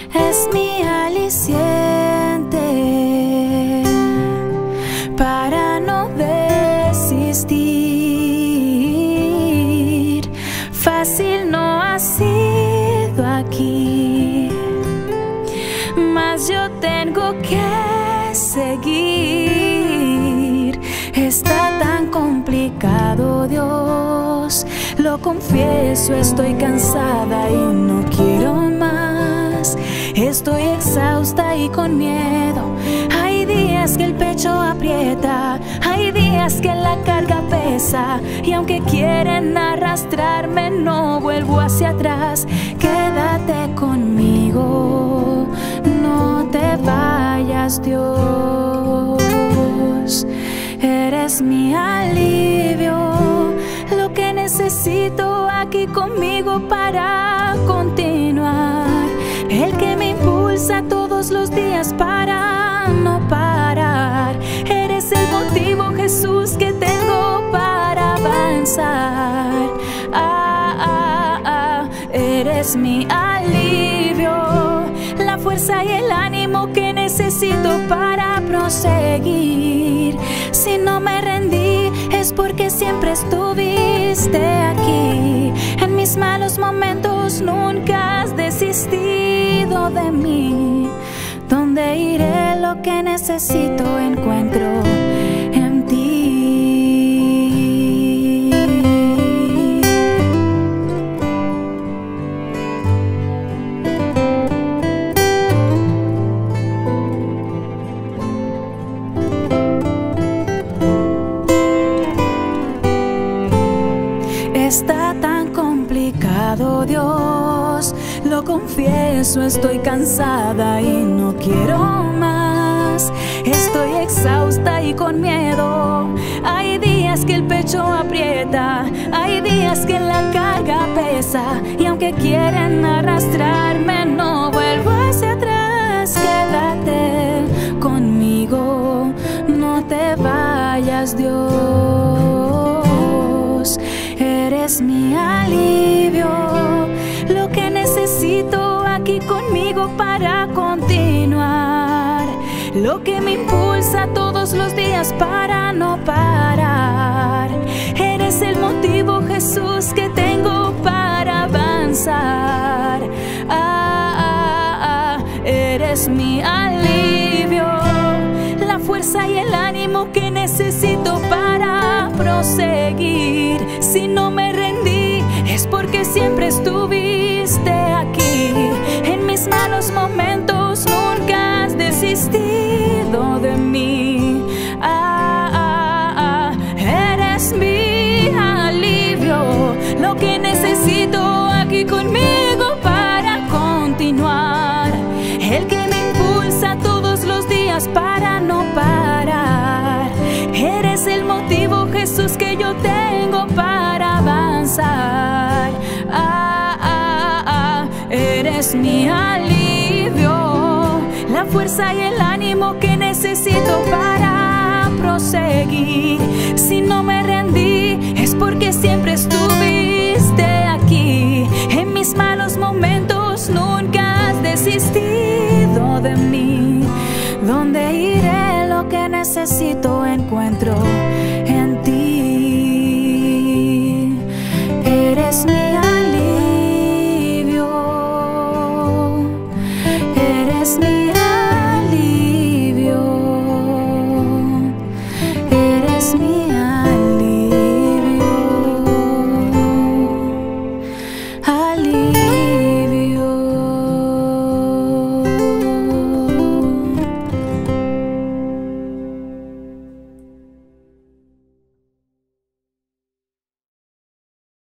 es mi aliciente para no desistir. Fácil no ha sido aquí, mas yo tengo que seguir. Está tan complicado, Dios, lo confieso, estoy cansada y no quiero más. Estoy exhausta y con miedo. Hay días que el pecho aprieta, hay días que la carga pesa, y aunque quieren arrastrarme no vuelvo hacia atrás. Quédate conmigo, no te vayas, Dios. Eres mi alivio, lo que necesito aquí conmigo para continuar. El que me impulsa todos los días para no parar. Eres el motivo, Jesús, que tengo para avanzar. Eres mi alivio, la fuerza y el ánimo que necesito para proseguir. Si no me rendí es porque siempre estuviste aquí. En mis malos momentos nunca has desistido de mí. Donde iré, lo que necesito encuentro en ti. Está tan complicado, Dios, lo confieso, estoy cansada y no quiero más. Estoy exhausta y con miedo. Hay días que el pecho aprieta, hay días que la carga pesa, y aunque quieren arrastrarme no vuelvo hacia atrás. Quédate conmigo, no te vayas, Dios. Eres mi alivio, lo que necesito aquí conmigo para continuar. Lo que me impulsa todos los días para no parar. Eres el motivo, Jesús, que tengo para avanzar. Eres mi alivio, la fuerza y el ánimo que necesito para proseguir. Si no me rendí es porque siempre estuviste aquí. En mis malos momentos nunca has desistido de mí. Eres mi alivio, lo que necesito aquí conmigo para continuar. El que me impulsa todos los días para no parar. Eres el motivo, Jesús, que yo tengo para avanzar. Eres mi alivio, la fuerza y el ánimo que necesito para proseguir. Si no me rendí es porque siempre estuve